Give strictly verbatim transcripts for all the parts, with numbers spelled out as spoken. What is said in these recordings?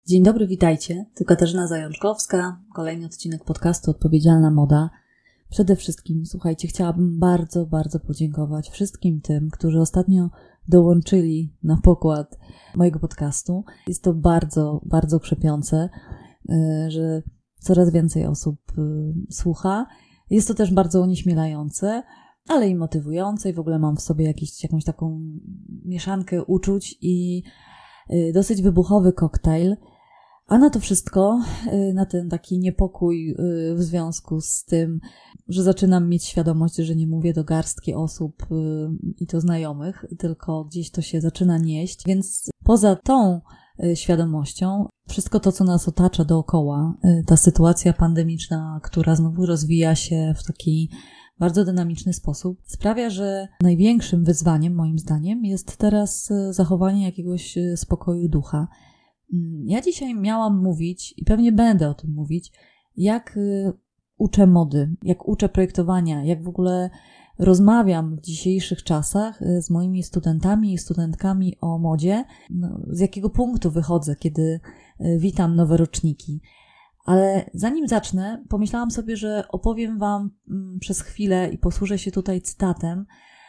Dzień dobry, witajcie. Tu Katarzyna Zajączkowska, kolejny odcinek podcastu Odpowiedzialna Moda. Przede wszystkim, słuchajcie, chciałabym bardzo, bardzo podziękować wszystkim tym, którzy ostatnio dołączyli na pokład mojego podcastu. Jest to bardzo, bardzo krzepiące, że coraz więcej osób słucha. Jest to też bardzo onieśmielające, ale i motywujące i w ogóle mam w sobie jakiś, jakąś taką mieszankę uczuć i dosyć wybuchowy koktajl. A na to wszystko, na ten taki niepokój w związku z tym, że zaczynam mieć świadomość, że nie mówię do garstki osób i to znajomych, tylko gdzieś to się zaczyna nieść. Więc poza tą świadomością, wszystko to, co nas otacza dookoła, ta sytuacja pandemiczna, która znowu rozwija się w taki bardzo dynamiczny sposób, sprawia, że największym wyzwaniem, moim zdaniem, jest teraz zachowanie jakiegoś spokoju ducha. Ja dzisiaj miałam mówić i pewnie będę o tym mówić, jak uczę mody, jak uczę projektowania, jak w ogóle rozmawiam w dzisiejszych czasach z moimi studentami i studentkami o modzie, no, z jakiego punktu wychodzę, kiedy witam nowe roczniki. Ale zanim zacznę, pomyślałam sobie, że opowiem Wam przez chwilę i posłużę się tutaj cytatem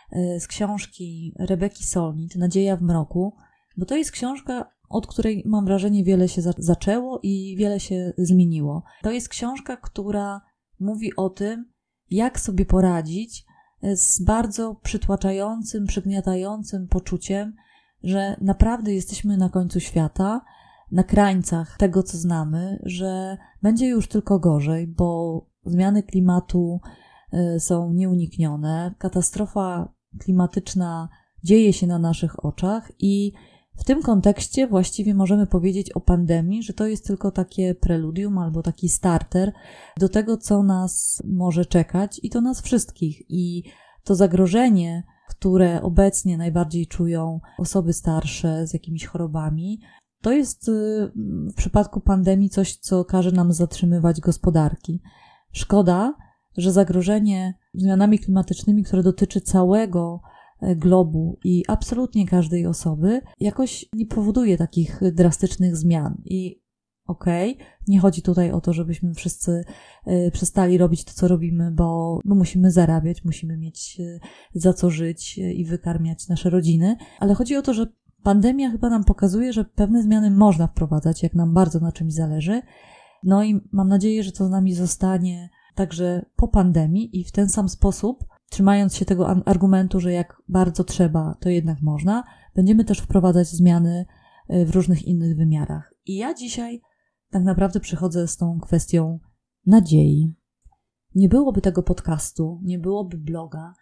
z książki Rebeki Solnit, Nadzieja w mroku, bo to jest książka, od której mam wrażenie wiele się zaczęło i wiele się zmieniło. To jest książka, która mówi o tym, jak sobie poradzić z bardzo przytłaczającym, przygniatającym poczuciem, że naprawdę jesteśmy na końcu świata, na krańcach tego, co znamy, że będzie już tylko gorzej, bo zmiany klimatu są nieuniknione, katastrofa klimatyczna dzieje się na naszych oczach i w tym kontekście właściwie możemy powiedzieć o pandemii, że to jest tylko takie preludium albo taki starter do tego, co nas może czekać i to nas wszystkich. I to zagrożenie, które obecnie najbardziej czują osoby starsze z jakimiś chorobami, to jest w przypadku pandemii coś, co każe nam zatrzymywać gospodarki. Szkoda, że zagrożenie zmianami klimatycznymi, które dotyczy całego globu i absolutnie każdej osoby, jakoś nie powoduje takich drastycznych zmian. I okej, okay, nie chodzi tutaj o to, żebyśmy wszyscy y, przestali robić to, co robimy, bo, bo musimy zarabiać, musimy mieć y, za co żyć y, i wykarmiać nasze rodziny, ale chodzi o to, że pandemia chyba nam pokazuje, że pewne zmiany można wprowadzać, jak nam bardzo na czymś zależy. No i mam nadzieję, że to z nami zostanie także po pandemii i w ten sam sposób, trzymając się tego argumentu, że jak bardzo trzeba, to jednak można, będziemy też wprowadzać zmiany w różnych innych wymiarach. I ja dzisiaj tak naprawdę przychodzę z tą kwestią nadziei. Nie byłoby tego podcastu, nie byłoby bloga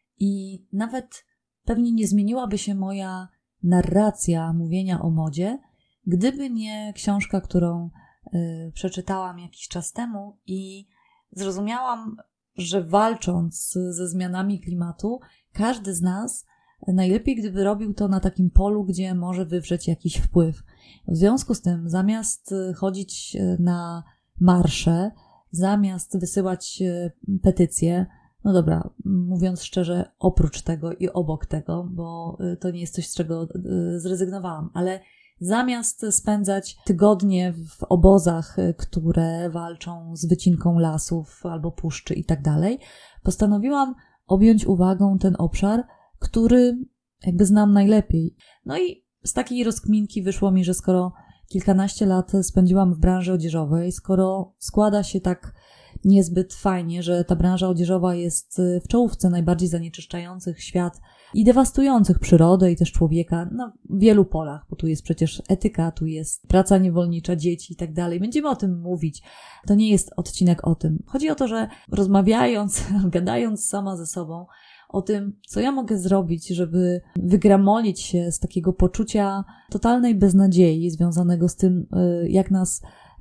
i nawet pewnie nie zmieniłaby się moja narracja mówienia o modzie, gdyby nie książka, którą y, przeczytałam jakiś czas temu i zrozumiałam, że walcząc ze zmianami klimatu, każdy z nas najlepiej, gdyby robił to na takim polu, gdzie może wywrzeć jakiś wpływ. W związku z tym, zamiast chodzić na marsze, zamiast wysyłać petycje, no dobra, mówiąc szczerze, oprócz tego i obok tego, bo to nie jest coś, z czego zrezygnowałam, ale zamiast spędzać tygodnie w obozach, które walczą z wycinką lasów albo puszczy i tak dalej, postanowiłam objąć uwagą ten obszar, który jakby znam najlepiej. No i z takiej rozkminki wyszło mi, że skoro kilkanaście lat spędziłam w branży odzieżowej, skoro składa się tak niezbyt fajnie, że ta branża odzieżowa jest w czołówce najbardziej zanieczyszczających świat i dewastujących przyrodę i też człowieka na wielu polach, bo tu jest przecież etyka, tu jest praca niewolnicza, dzieci i tak dalej. Będziemy o tym mówić. To nie jest odcinek o tym. Chodzi o to, że rozmawiając, gadając sama ze sobą o tym, co ja mogę zrobić, żeby wygramolić się z takiego poczucia totalnej beznadziei związanego z tym, jak nas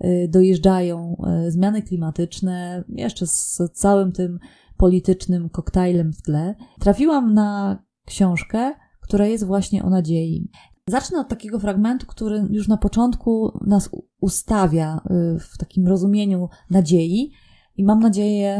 dojeżdżają zmiany klimatyczne, jeszcze z całym tym politycznym koktajlem w tle, trafiłam na książkę, która jest właśnie o nadziei. Zacznę od takiego fragmentu, który już na początku nas ustawia w takim rozumieniu nadziei i mam nadzieję,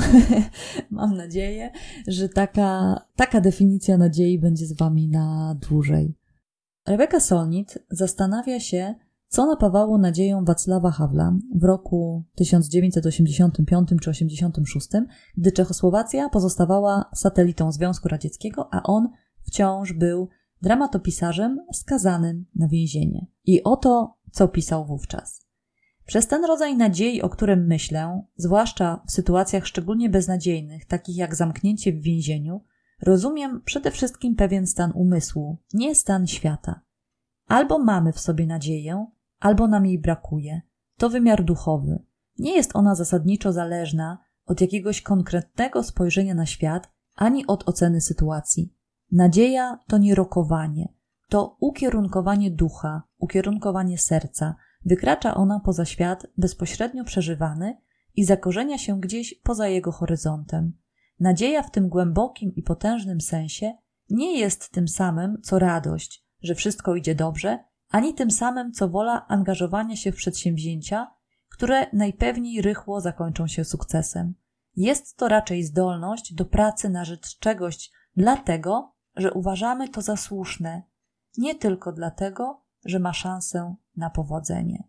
mam nadzieję, że taka, taka definicja nadziei będzie z Wami na dłużej. Rebeka Solnit zastanawia się, co napawało nadzieją Wacława Havla w roku tysiąc dziewięćset osiemdziesiątym piątym czy osiemdziesiątym szóstym, gdy Czechosłowacja pozostawała satelitą Związku Radzieckiego, a on wciąż był dramatopisarzem skazanym na więzienie. I oto, co pisał wówczas. Przez ten rodzaj nadziei, o którym myślę, zwłaszcza w sytuacjach szczególnie beznadziejnych, takich jak zamknięcie w więzieniu, rozumiem przede wszystkim pewien stan umysłu, nie stan świata. Albo mamy w sobie nadzieję, albo nam jej brakuje. To wymiar duchowy. Nie jest ona zasadniczo zależna od jakiegoś konkretnego spojrzenia na świat, ani od oceny sytuacji. Nadzieja to nie rokowanie, to ukierunkowanie ducha, ukierunkowanie serca. Wykracza ona poza świat bezpośrednio przeżywany i zakorzenia się gdzieś poza jego horyzontem. Nadzieja w tym głębokim i potężnym sensie nie jest tym samym, co radość, że wszystko idzie dobrze, ani tym samym, co wola angażowania się w przedsięwzięcia, które najpewniej rychło zakończą się sukcesem. Jest to raczej zdolność do pracy na rzecz czegoś dlatego, że uważamy to za słuszne, nie tylko dlatego, że ma szansę na powodzenie.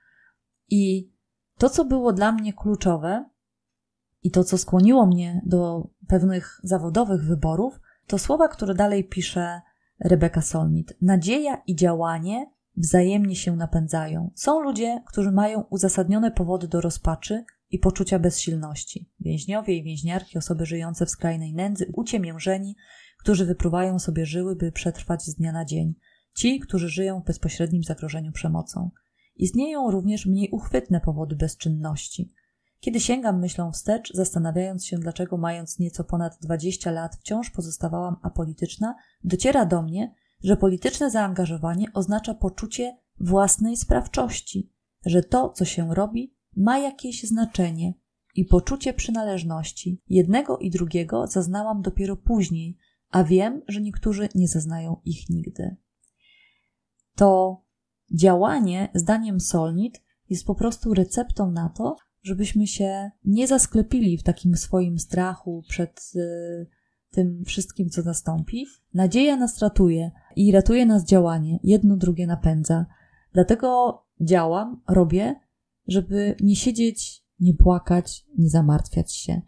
I to, co było dla mnie kluczowe i to, co skłoniło mnie do pewnych zawodowych wyborów, to słowa, które dalej pisze Rebecca Solnit. Nadzieja i działanie wzajemnie się napędzają. Są ludzie, którzy mają uzasadnione powody do rozpaczy i poczucia bezsilności. Więźniowie i więźniarki, osoby żyjące w skrajnej nędzy, uciemiężeni, którzy wypruwają sobie żyły, by przetrwać z dnia na dzień. Ci, którzy żyją w bezpośrednim zagrożeniu przemocą. Istnieją również mniej uchwytne powody bezczynności. Kiedy sięgam myślą wstecz, zastanawiając się, dlaczego mając nieco ponad dwadzieścia lat wciąż pozostawałam apolityczna, dociera do mnie, że polityczne zaangażowanie oznacza poczucie własnej sprawczości, że to, co się robi, ma jakieś znaczenie i poczucie przynależności. Jednego i drugiego zaznałam dopiero później, a wiem, że niektórzy nie zaznają ich nigdy. To działanie, zdaniem Solnit, jest po prostu receptą na to, żebyśmy się nie zasklepili w takim swoim strachu przed y, tym wszystkim, co nastąpi. Nadzieja nas ratuje i ratuje nas działanie. Jedno drugie napędza. Dlatego działam, robię, żeby nie siedzieć, nie płakać, nie zamartwiać się.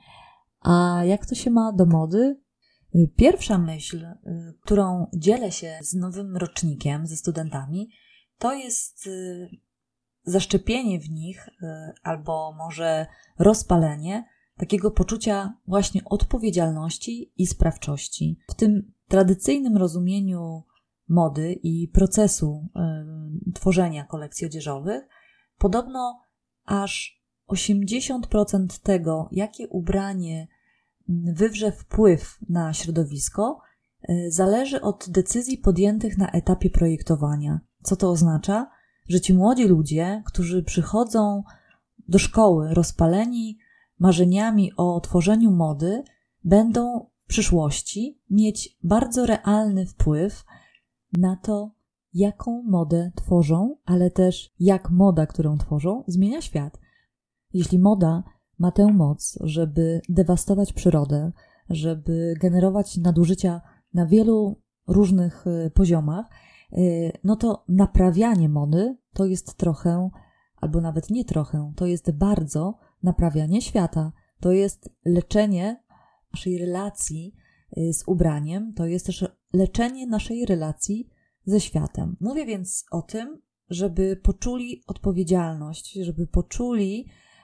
A jak to się ma do mody? Pierwsza myśl, którą dzielę się z nowym rocznikiem, ze studentami, to jest zaszczepienie w nich albo może rozpalenie takiego poczucia właśnie odpowiedzialności i sprawczości. W tym tradycyjnym rozumieniu mody i procesu y, tworzenia kolekcji odzieżowych podobno aż osiemdziesiąt procent tego, jakie ubranie wywrze wpływ na środowisko, y, zależy od decyzji podjętych na etapie projektowania. Co to oznacza? Że ci młodzi ludzie, którzy przychodzą do szkoły rozpaleni marzeniami o tworzeniu mody, będą w przyszłości mieć bardzo realny wpływ na to, jaką modę tworzą, ale też jak moda, którą tworzą, zmienia świat. Jeśli moda ma tę moc, żeby dewastować przyrodę, żeby generować nadużycia na wielu różnych poziomach, no to naprawianie mody to jest trochę, albo nawet nie trochę, to jest bardzo naprawianie świata. To jest leczenie naszej relacji z ubraniem, to jest też leczenie naszej relacji ze światem. Mówię więc o tym, żeby poczuli odpowiedzialność, żeby poczuli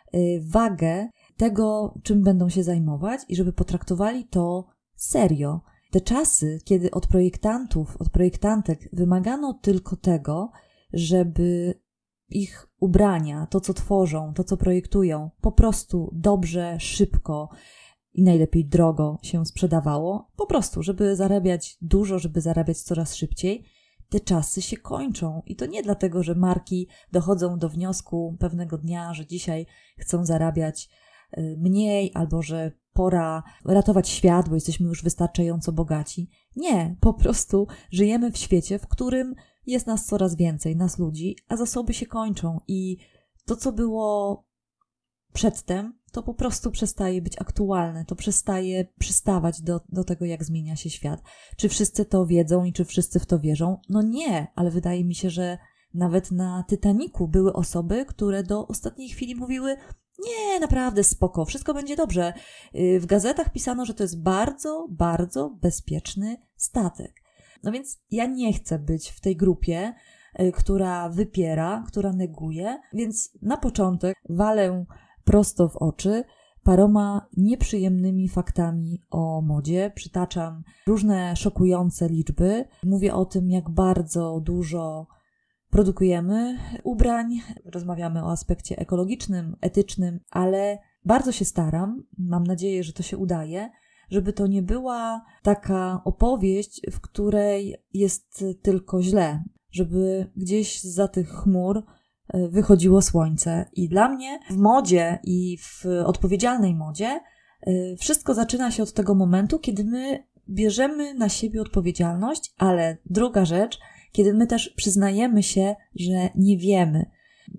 wagę tego, czym będą się zajmować i żeby potraktowali to serio. Te czasy, kiedy od projektantów, od projektantek wymagano tylko tego, żeby ich ubrania, to co tworzą, to co projektują, po prostu dobrze, szybko i najlepiej drogo się sprzedawało, po prostu, żeby zarabiać dużo, żeby zarabiać coraz szybciej, te czasy się kończą. I to nie dlatego, że marki dochodzą do wniosku pewnego dnia, że dzisiaj chcą zarabiać mniej albo że pora ratować świat, bo jesteśmy już wystarczająco bogaci. Nie, po prostu żyjemy w świecie, w którym jest nas coraz więcej, nas ludzi, a zasoby się kończą i to, co było przedtem, to po prostu przestaje być aktualne, to przestaje przystawać do, do tego, jak zmienia się świat. Czy wszyscy to wiedzą i czy wszyscy w to wierzą? No nie, ale wydaje mi się, że Nawet na Titanicu były osoby, które do ostatniej chwili mówiły: nie, naprawdę spoko, wszystko będzie dobrze. W gazetach pisano, że to jest bardzo, bardzo bezpieczny statek. No więc ja nie chcę być w tej grupie, która wypiera, która neguje, więc na początek walę prosto w oczy paroma nieprzyjemnymi faktami o modzie. Przytaczam różne szokujące liczby. Mówię o tym, jak bardzo dużo produkujemy ubrań, rozmawiamy o aspekcie ekologicznym, etycznym, ale bardzo się staram, mam nadzieję, że to się udaje, żeby to nie była taka opowieść, w której jest tylko źle, żeby gdzieś zza tych chmur wychodziło słońce. I dla mnie w modzie i w odpowiedzialnej modzie wszystko zaczyna się od tego momentu, kiedy my bierzemy na siebie odpowiedzialność, ale druga rzecz, kiedy my też przyznajemy się, że nie wiemy.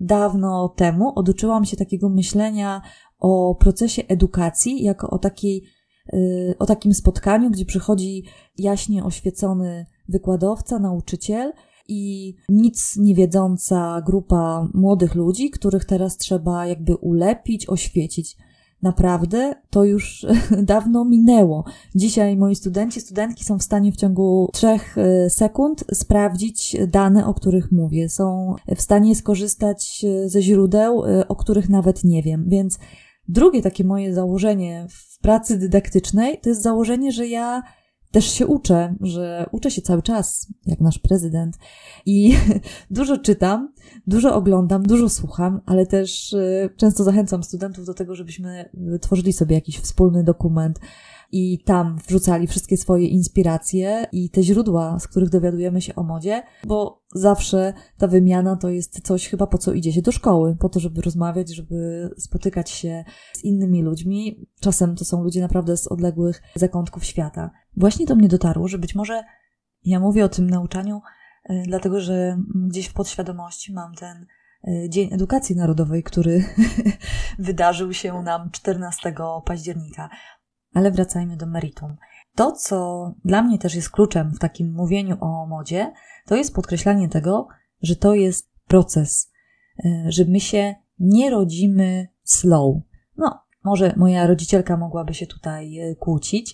Dawno temu oduczyłam się takiego myślenia o procesie edukacji jako o takiej, o takim spotkaniu, gdzie przychodzi jaśnie oświecony wykładowca, nauczyciel i nic nie wiedząca grupa młodych ludzi, których teraz trzeba jakby ulepić, oświecić. Naprawdę to już dawno minęło. Dzisiaj moi studenci, studentki są w stanie w ciągu trzech sekund sprawdzić dane, o których mówię. Są w stanie skorzystać ze źródeł, o których nawet nie wiem. Więc drugie takie moje założenie w pracy dydaktycznej to jest założenie, że ja też się uczę, że uczę się cały czas, jak nasz prezydent. I dużo czytam, dużo oglądam, dużo słucham, ale też często zachęcam studentów do tego, żebyśmy tworzyli sobie jakiś wspólny dokument i tam wrzucali wszystkie swoje inspiracje i te źródła, z których dowiadujemy się o modzie, bo zawsze ta wymiana to jest coś chyba, po co idzie się do szkoły, po to, żeby rozmawiać, żeby spotykać się z innymi ludźmi. Czasem to są ludzie naprawdę z odległych zakątków świata. Właśnie do mnie dotarło, że być może ja mówię o tym nauczaniu, dlatego że gdzieś w podświadomości mam ten Dzień Edukacji Narodowej, który wydarzył się nam czternastego października. Ale wracajmy do meritum. To, co dla mnie też jest kluczem w takim mówieniu o modzie, to jest podkreślanie tego, że to jest proces, że my się nie rodzimy slow. No, może moja rodzicielka mogłaby się tutaj kłócić,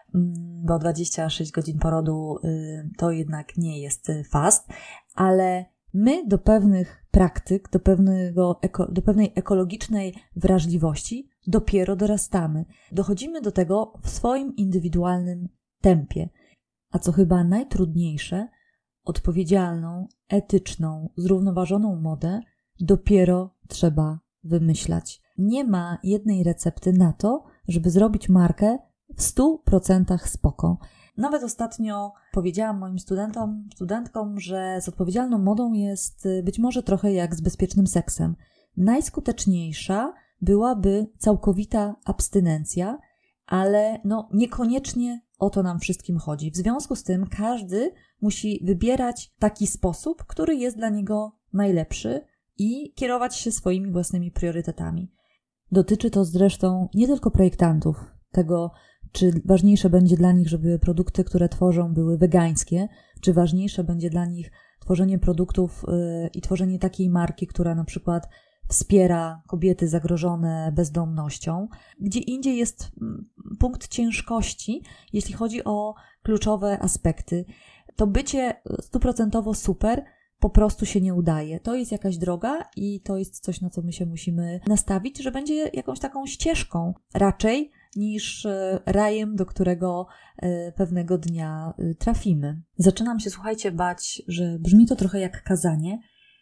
bo dwadzieścia sześć godzin porodu to jednak nie jest fast, ale my do pewnych praktyk, do, pewnego, do pewnej ekologicznej wrażliwości dopiero dorastamy. Dochodzimy do tego w swoim indywidualnym tempie. A co chyba najtrudniejsze, odpowiedzialną, etyczną, zrównoważoną modę dopiero trzeba wymyślać. Nie ma jednej recepty na to, żeby zrobić markę w stu procentach spoko. Nawet ostatnio powiedziałam moim studentom, studentkom, że z odpowiedzialną modą jest być może trochę jak z bezpiecznym seksem. Najskuteczniejsza byłaby całkowita abstynencja, ale no niekoniecznie o to nam wszystkim chodzi. W związku z tym każdy musi wybierać taki sposób, który jest dla niego najlepszy i kierować się swoimi własnymi priorytetami. Dotyczy to zresztą nie tylko projektantów, tego, czy ważniejsze będzie dla nich, żeby produkty, które tworzą, były wegańskie, czy ważniejsze będzie dla nich tworzenie produktów yy, i tworzenie takiej marki, która na przykład wspiera kobiety zagrożone bezdomnością. Gdzie indziej jest punkt ciężkości, jeśli chodzi o kluczowe aspekty. To bycie stuprocentowo super po prostu się nie udaje. To jest jakaś droga i to jest coś, na co my się musimy nastawić, że będzie jakąś taką ścieżką raczej niż rajem, do którego pewnego dnia trafimy. Zaczynam się, słuchajcie, bać, że brzmi to trochę jak kazanie,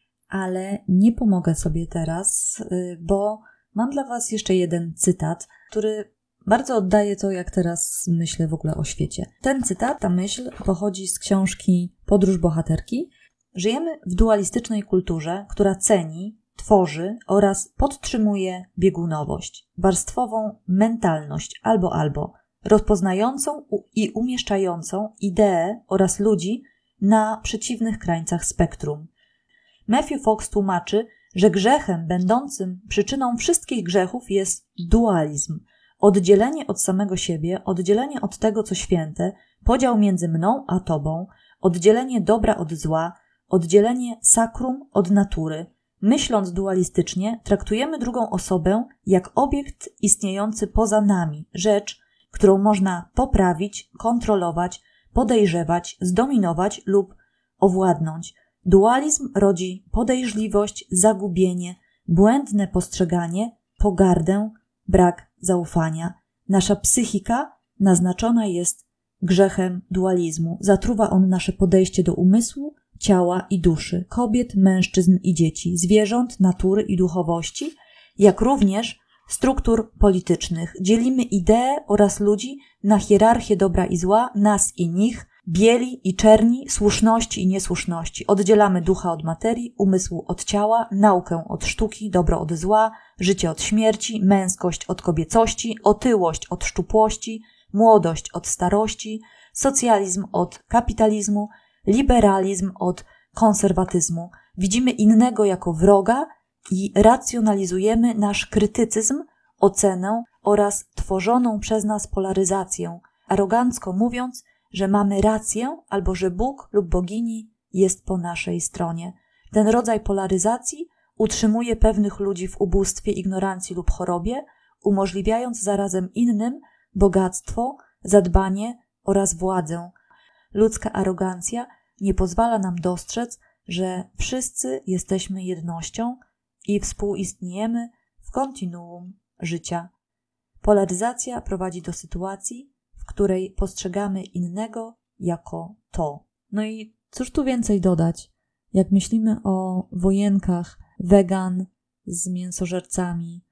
ale nie pomogę sobie teraz, bo mam dla Was jeszcze jeden cytat, który bardzo oddaje to, jak teraz myślę w ogóle o świecie. Ten cytat, ta myśl pochodzi z książki Podróż bohaterki. Żyjemy w dualistycznej kulturze, która ceni, tworzy oraz podtrzymuje biegunowość, warstwową mentalność albo-albo, rozpoznającą i umieszczającą ideę oraz ludzi na przeciwnych krańcach spektrum. Matthew Fox tłumaczy, że grzechem będącym przyczyną wszystkich grzechów jest dualizm, oddzielenie od samego siebie, oddzielenie od tego, co święte, podział między mną a tobą, oddzielenie dobra od zła, oddzielenie sakrum od natury. Myśląc dualistycznie, traktujemy drugą osobę jak obiekt istniejący poza nami, rzecz, którą można poprawić, kontrolować, podejrzewać, zdominować lub owładnąć. Dualizm rodzi podejrzliwość, zagubienie, błędne postrzeganie, pogardę, brak zaufania. Nasza psychika naznaczona jest grzechem dualizmu. Zatruwa on nasze podejście do umysłu, ciała i duszy, kobiet, mężczyzn i dzieci, zwierząt, natury i duchowości, jak również struktur politycznych. Dzielimy idee oraz ludzi na hierarchię dobra i zła, nas i nich, bieli i czerni, słuszności i niesłuszności. Oddzielamy ducha od materii, umysł od ciała, naukę od sztuki, dobro od zła, życie od śmierci, męskość od kobiecości, otyłość od szczupłości, młodość od starości, socjalizm od kapitalizmu, liberalizm od konserwatyzmu. Widzimy innego jako wroga i racjonalizujemy nasz krytycyzm, ocenę oraz tworzoną przez nas polaryzację, arogancko mówiąc, że mamy rację albo że Bóg lub bogini jest po naszej stronie. Ten rodzaj polaryzacji utrzymuje pewnych ludzi w ubóstwie, ignorancji lub chorobie, umożliwiając zarazem innym bogactwo, zadbanie oraz władzę. Ludzka arogancja nie pozwala nam dostrzec, że wszyscy jesteśmy jednością i współistniejemy w kontinuum życia. Polaryzacja prowadzi do sytuacji, w której postrzegamy innego jako to. No i cóż tu więcej dodać? Jak myślimy o wojenkach wegan z mięsożercami,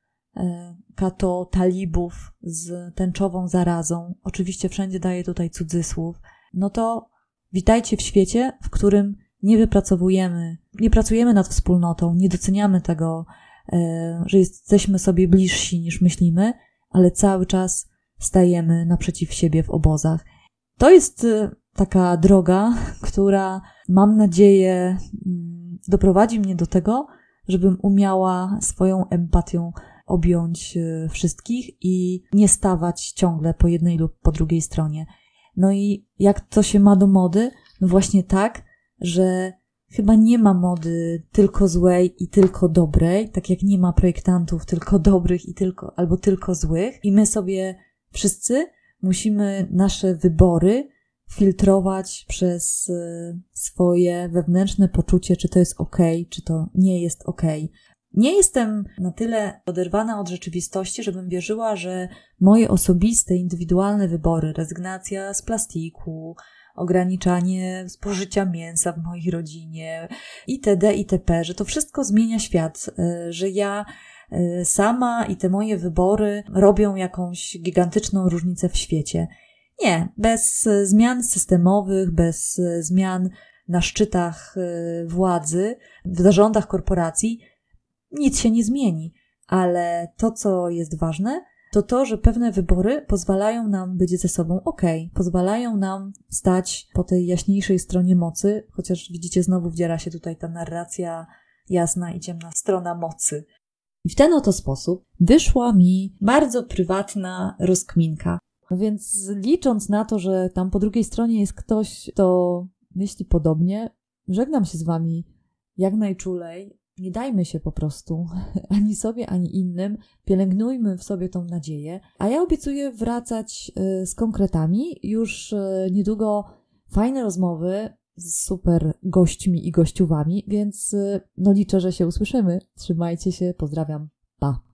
kato talibów z tęczową zarazą, oczywiście wszędzie daję tutaj cudzysłów, no to witajcie w świecie, w którym nie wypracowujemy, nie pracujemy nad wspólnotą, nie doceniamy tego, że jesteśmy sobie bliżsi niż myślimy, ale cały czas stajemy naprzeciw siebie w obozach. To jest taka droga, która mam nadzieję doprowadzi mnie do tego, żebym umiała swoją empatią objąć wszystkich i nie stawać ciągle po jednej lub po drugiej stronie. No i jak to się ma do mody? No właśnie tak, że chyba nie ma mody tylko złej i tylko dobrej, tak jak nie ma projektantów tylko dobrych i tylko, albo tylko złych. I my sobie wszyscy musimy nasze wybory filtrować przez swoje wewnętrzne poczucie, czy to jest okej, czy to nie jest okej. Nie jestem na tyle oderwana od rzeczywistości, żebym wierzyła, że moje osobiste, indywidualne wybory, rezygnacja z plastiku, ograniczanie spożycia mięsa w mojej rodzinie itd., itp., że to wszystko zmienia świat, że ja sama i te moje wybory robią jakąś gigantyczną różnicę w świecie. Nie, bez zmian systemowych, bez zmian na szczytach władzy, w zarządach korporacji nic się nie zmieni, ale to, co jest ważne, to to, że pewne wybory pozwalają nam być ze sobą okej, pozwalają nam stać po tej jaśniejszej stronie mocy, chociaż widzicie, znowu wdziera się tutaj ta narracja jasna i ciemna strona mocy. I w ten oto sposób wyszła mi bardzo prywatna rozkminka. No więc licząc na to, że tam po drugiej stronie jest ktoś, kto myśli podobnie, żegnam się z wami jak najczulej. Nie dajmy się po prostu ani sobie, ani innym. Pielęgnujmy w sobie tą nadzieję. A ja obiecuję wracać z konkretami. Już niedługo fajne rozmowy z super gośćmi i gościuwami, więc no liczę, że się usłyszymy. Trzymajcie się, pozdrawiam, pa!